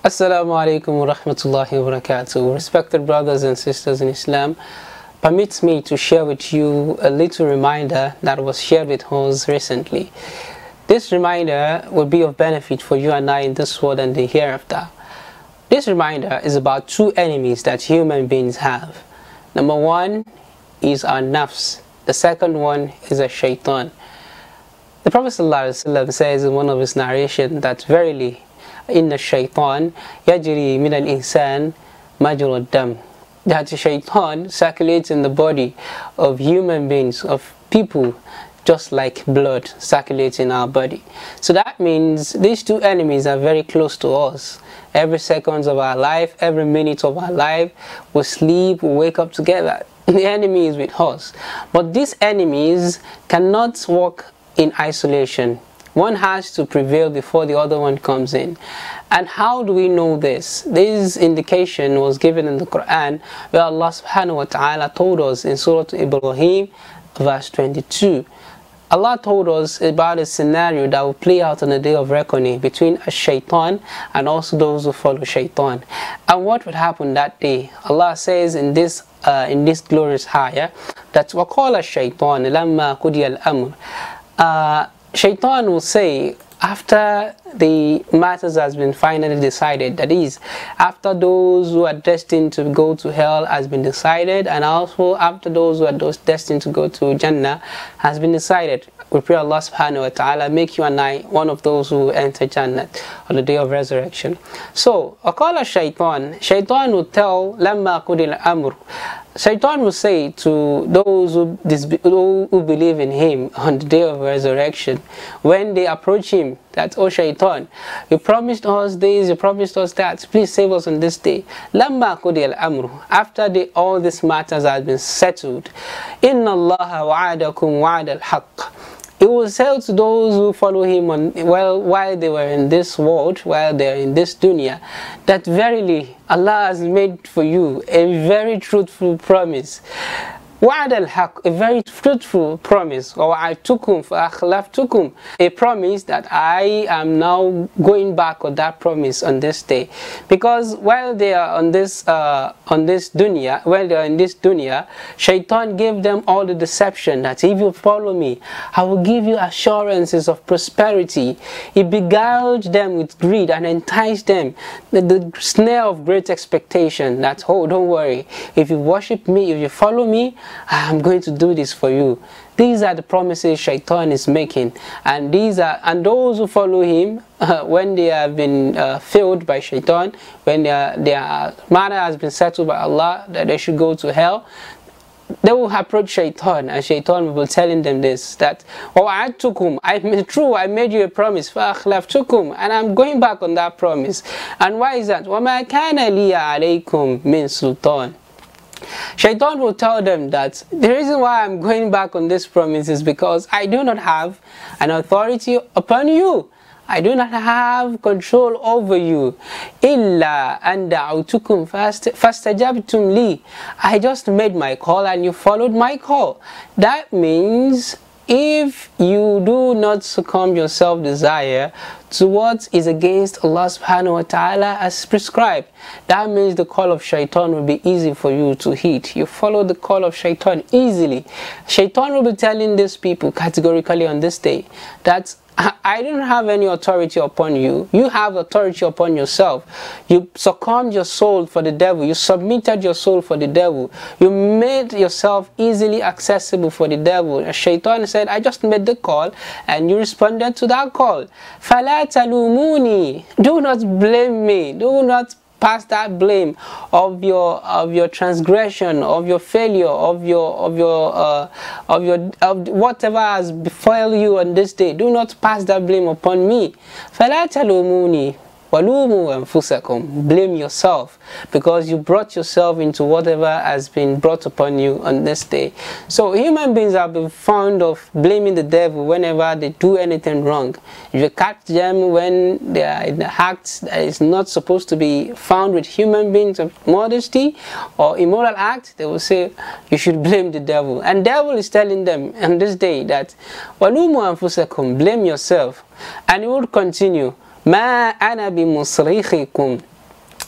Assalamu alaikum wa rahmatullahi wa barakatuh. Respected brothers and sisters in Islam, permit me to share with you a little reminder that was shared with us recently. This reminder will be of benefit for you and I in this world and the hereafter. This reminder is about two enemies that human beings have. Number one is our nafs. The second one is a shaitan. The Prophet ﷺ says in one of his narrations that verily, inna shaitan yajri min al-insan majra ad-dam, that shaitan circulates in the body of human beings, of people, just like blood circulates in our body. So that means these two enemies are very close to us. Every second of our life, every minute of our life, we sleep, we wake up together. The enemy is with us. But these enemies cannot work in isolation. One has to prevail before the other one comes in. And how do we know this? This indication was given in the Quran, where Allah subhanahu wa ta'ala told us in Surah Ibrahim, verse 22. Allah told us about a scenario that will play out on the day of reckoning between a shaitan and also those who follow shaitan. And what would happen that day? Allah says in this glorious ayah that وَقَالَ الشَّيْطَانِ لَمَّا قُضِيَ الْأَمْرِ. Shaitan will say, after the matters has been finally decided, that is, after those who are destined to go to hell has been decided, and also after those who are destined to go to Jannah has been decided, we pray Allah subhanahu wa ta'ala make you and I one of those who enter Jannah on the day of resurrection. So, وَقَالَ الشَّيْطَانِ, Shaitan will tell لَمَّا قُضِيَ الْأَمْرُ. Shaitan will say to those who believe in him on the day of resurrection, when they approach him, that, oh Shaitan, you promised us this, you promised us that, please save us on this day. لَمَّا قُضِيَ الْأَمْرُ, after all these matters have been settled, إِنَّ اللَّهَ وَعَدَكُمْ وَعَدَ الْحَقِّ. He will say to those who follow him while they were in this world, while they are in this dunya, that verily Allah has made for you a very truthful promise. وَعَدَ الْحَقِّ, a very truthful promise. وَوَعَدْتُكُمْ فَأَخْلَفْتُكُمْ, a promise that I am now going back on that promise on this day. Because while they are in this dunya, Shaitan gave them all the deception that if you follow me, I will give you assurances of prosperity. He beguiled them with greed and enticed them the snare of great expectation that, oh, don't worry, if you worship me, if you follow me, I'm going to do this for you. These are the promises Shaitan is making, and those who follow him, when they have been failed by Shaitan, when their matter has been settled by Allah that they should go to hell, they will approach Shaitan, and Shaitan will be telling them this, that وَعَدْتُكُمْ, I made you a promise, فَأَخْلَفْتُكُمْ, and I'm going back on that promise. And why is that? وَمَا كَانَ لِيَ عَلَيْكُمْ مِنْ سُلْطَانٍ. Shaitan will tell them that the reason why I'm going back on this promise is because I do not have an authority upon you. I do not have control over you. إِلَّا أَنْ دَعَوْتُكُمْ فَاسْتَجَبْتُمْ لِي. I just made my call and you followed my call. That means if you do not succumb your self-desire to what is against Allah subhanahu wa ta'ala as prescribed, that means the call of Shaitan will be easy for you to heed. You follow the call of Shaitan easily. Shaitan will be telling these people categorically on this day that I don't have any authority upon you. You have authority upon yourself. You succumbed your soul for the devil. You submitted your soul for the devil. You made yourself easily accessible for the devil. And Shaitan said, I just made the call and you responded to that call. فَلَا تَلُومُونِي, do not blame me. Do not pass that blame of your transgression, of your failure, of whatever has befell you on this day. Do not pass that blame upon me. فَلَا تَلُومُونِي وَلُومُوا أَنفُسَكُمْ. Blame yourself, because you brought yourself into whatever has been brought upon you on this day. So human beings have been fond of blaming the devil whenever they do anything wrong. If you catch them when they are in the act that is not supposed to be found with human beings of modesty or immoral act, they will say you should blame the devil. And the devil is telling them on this day that وَلُومُوا أَنفُسَكُمْ, blame yourself. And he will continue, مَا أَنَا بِمُصْرِخِكُمْ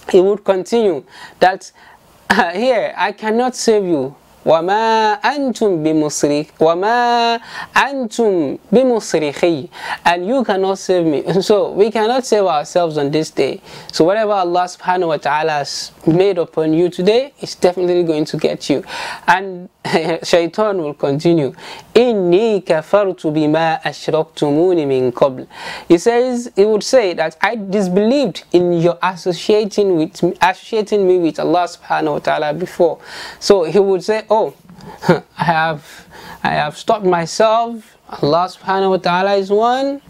he would continue that here, I cannot save you. وَمَا أَنْتُمْ بِمُصْرِخِي, and you cannot save me. So we cannot save ourselves on this day. So whatever Allah subhanahu wa ta'ala has made upon you today is definitely going to get you. And Shaitan will continue, إِنِّي كَفَرْتُ بِمَا أَشْرَكْتُمُونِ مِنْ قَبْلِ. He would say that I disbelieved in your associating me with Allah subhanahu wa ta'ala before. So he would say, oh, I have stopped myself. Allah subhanahu wa ta'ala is one.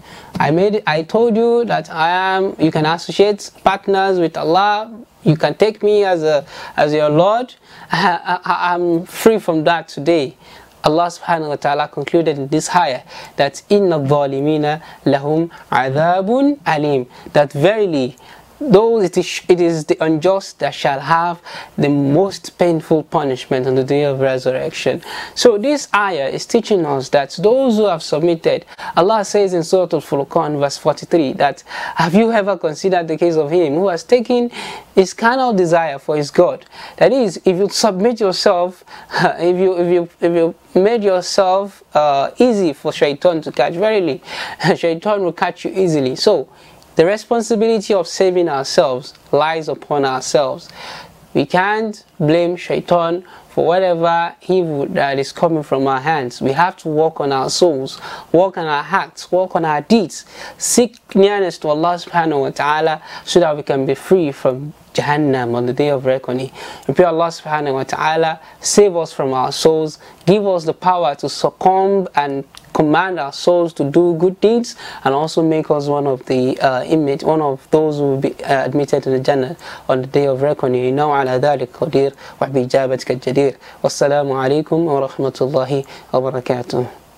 I told you that you can associate partners with Allah. You can take me as your Lord. I'm free from that today. Allah subhanahu wa ta'ala concluded in this ayah that inna adh-dhalimina lahum adhabun alim, that verily though it is the unjust that shall have the most painful punishment on the day of resurrection. So this ayah is teaching us that those who have submitted, Allah says in Surah Al-Furqan verse 43 that, have you ever considered the case of him who has taken his carnal desire for his God? That is, if you submit yourself, if you made yourself easy for Shaitan to catch, verily Shaitan will catch you easily. So the responsibility of saving ourselves lies upon ourselves. We can't blame Shaitan for whatever evil that is coming from our hands. We have to work on our souls, work on our acts, work on our deeds, seek nearness to Allah subhanahu wa ta'ala so that we can be free from Jahannam on the day of reckoning. We pray Allah subhanahu wa ta'ala save us from our souls, give us the power to succumb and command our souls to do good deeds, and also make us one of those who will be admitted to the Jannah on the day of reckoning. إنه على ذلك قدير وبإجابتك الجدير. والسلام عليكم ورحمة الله وبركاته.